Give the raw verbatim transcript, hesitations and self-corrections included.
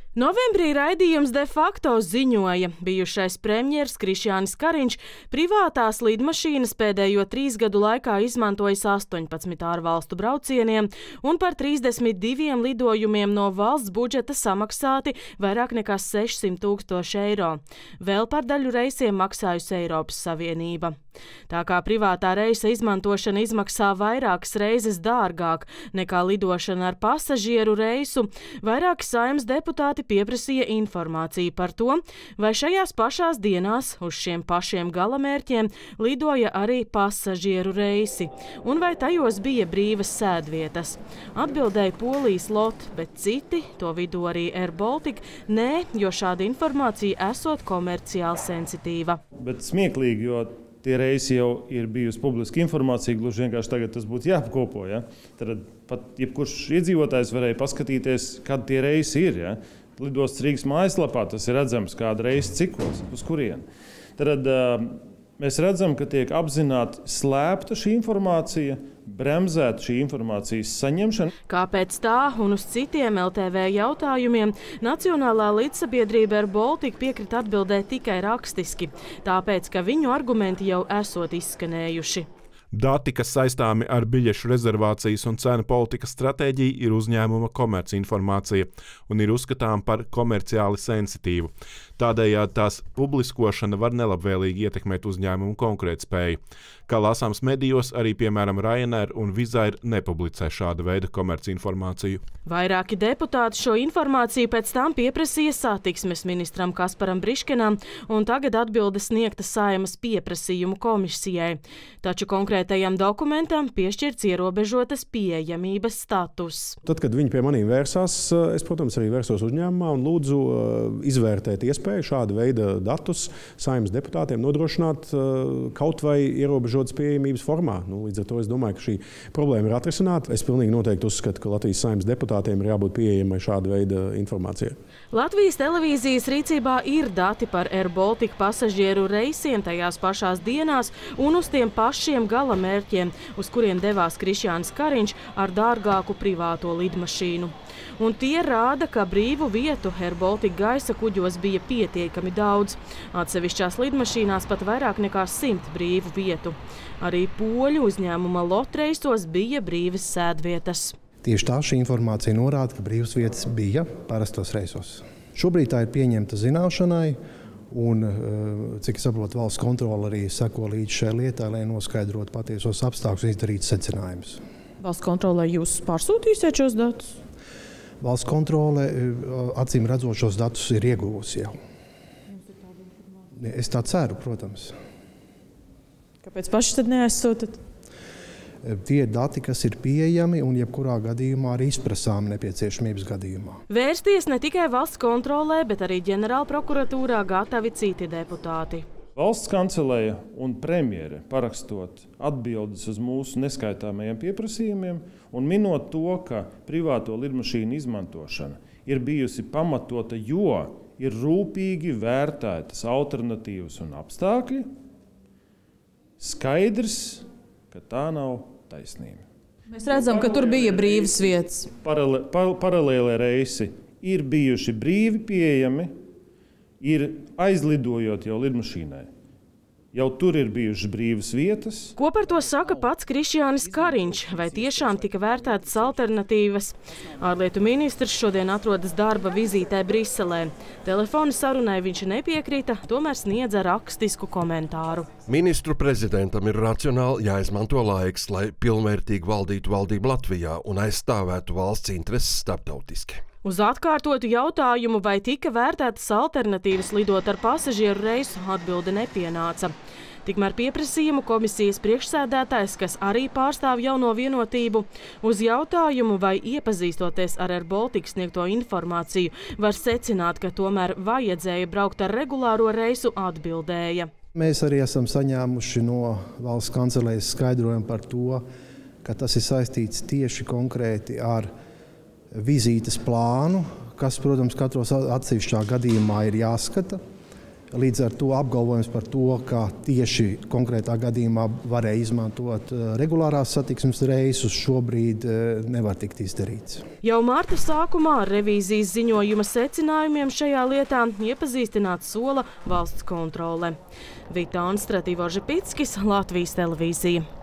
Novembrī raidījums De facto ziņoja, bijušais premjers Krišjānis Kariņš privātās lidmašīnas pēdējo trīs gadu laikā izmantojis astoņpadsmit ārvalstu braucieniem un par trīsdesmit diviem lidojumiem no valsts budžeta samaksāti vairāk nekā sešsimt tūkstoši eiro. Vēl par daļu reisiem maksājusi Eiropas Savienība. Tā kā privātā reisa izmantošana izmaksā vairākas reizes dārgāk nekā lidošana ar pasažieru reisu, vairāki Saeimas deputāti pieprasīja informāciju par to, vai šajās pašās dienās uz šiem pašiem galamērķiem lidoja arī pasažieru reisi, un vai tajos bija brīvas sēdvietas. Atbildēja Polijas LOT, bet citi, to vidū arī Air Baltica, nē, jo šāda informācija esot komerciāli sensitīva. Bet smieklīgi, jo tie reisi jau ir bijusi publiska informācija, gluži vienkārši tagad tas būtu jāapkopo. Ja? Tad pat jebkurš iedzīvotājs varēja paskatīties, kad tie reisi ir. Ja? Lidostas Rīgas mājaslapā tas ir redzams, kāda reisa cikos, uz kurieni. Tad uh, mēs redzam, ka tiek apzināti slēpta šī informācija, bremzēta šī informācijas saņemšana. Kāpēc tā un uz citiem L T V jautājumiem Nacionālā līdzsabiedrība Air Baltica piekrita atbildēt tikai rakstiski, tāpēc, ka viņu argumenti jau esot izskanējuši. Dati, kas saistāmi ar biļešu rezervācijas un cenu politikas stratēģiju, ir uzņēmuma komercinformācija un ir uzskatām par komerciāli sensitīvu. Tādējādi tās publiskošana var nelabvēlīgi ietekmēt uzņēmumu konkurētspēju. Kā lasāms medijos, arī piemēram Ryanair un Wizzair nepublicē šāda veida komercinformāciju. Vairāki deputāti šo informāciju pēc tam pieprasīja satiksmes ministram Kasparam Briškenam, un tagad atbildes sniegta Saeimas pieprasījumu komisijai. Taču konkrētajam dokumentam piešķirts ierobežotas pieejamības status. Tad, kad viņi pie maniem vērsās, es, protams, arī vērsos uzņēmumā un lūdzu izvērtēt iespēju šāda veida datus Saeimas deputātiem nodrošināt kaut vai ierobežotas pieejamības formā. Nu, līdz ar to es domāju, ka šī problēma ir atrisināta. Es pilnīgi noteikti uzskatu, ka Latvijas Saeimas deputātiem ir jābūt pieejamai šāda veida informācijai. Latvijas televīzijas rīcībā ir dati par Air Baltica pasažieru reisiem tajās pašās dienās un uz tiem pašiem galamērķiem, uz kuriem devās Krišjānis Kariņš ar dārgāku privāto lidmašīnu. Un tie rāda, ka brīvu vietu Air Baltica gaisa kuģos bija pietiekami daudz. Atsevišķās lidmašīnās pat vairāk nekā simt brīvu vietu. Arī poļu uzņēmuma LOT reisos bija brīvas sēdvietas. Tieši tā šī informācija norāda, ka brīvas vietas bija parastos reisos. Šobrīd tā ir pieņemta zināšanai, un, cik es saprotu, valsts kontrole arī seko līdz šai lietai, lai noskaidrotu patiesos apstākļus un izdarītu secinājumus. Valsts kontrolē jūs pārsūtīsiet šos datus? Valsts kontrole, acīm redzot, šos datus ir ieguvusi jau. Es tā ceru, protams. Kāpēc paši tad neaizsūtat? Tie ir dati, kas ir pieejami un jebkurā gadījumā arī izprasām nepieciešamības gadījumā. Vērsties ne tikai valsts kontrolē, bet arī ģenerālprokuratūrā gatavi citi deputāti. Valsts kanceleja un premjere parakstot atbildes uz mūsu neskaitāmajiem pieprasījumiem un minot to, ka privāto lidmašīnu izmantošana ir bijusi pamatota, jo ir rūpīgi vērtētas alternatīvas un apstākļi, skaidrs, ka tā nav taisnība. Mēs redzam, ka tur bija brīvas vietas. Paralē, par, paralēlē reisi ir bijuši brīvi pieejami, ir aizlidojot jau lidmašīnai. Jau tur ir bijušas brīvas vietas. Ko par to saka pats Krišjānis Kariņš? Vai tiešām tika vērtētas alternatīvas? Ārlietu ministrs šodien atrodas darba vizītē Briselē. Telefona sarunai viņš nepiekrita, tomēr sniedza rakstisku komentāru. Ministru prezidentam ir racionāli jāizmanto laiks, lai pilnvērtīgi valdītu valdību Latvijā un aizstāvētu valsts intereses starptautiski. Uz atkārtotu jautājumu, vai tika vērtētas alternatīvas lidot ar pasažieru reisu, atbilde nepienāca. Tikmēr pieprasījumu komisijas priekšsēdētājs, kas arī pārstāv Jauno vienotību, uz jautājumu, vai iepazīstoties ar Air Baltica sniegto informāciju, var secināt, ka tomēr vajadzēja braukt ar regulāro reisu, atbildēja. Mēs arī esam saņēmuši no valsts kancelējas skaidrojumu par to, ka tas ir saistīts tieši konkrēti ar vizītes plānu, kas, protams, katros atsevišķā gadījumā ir jāskata. Līdz ar to apgalvojums par to, ka tieši konkrētā gadījumā varēja izmantot regulārās satiksmes reisus, šobrīd nevar tikt izdarīts. Jau marta sākumā ar revīzijas ziņojuma secinājumiem šajā lietā iepazīstināt sola valsts kontrole. Vita Anstrati, Vorža Pitskis, Latvijas televīzija.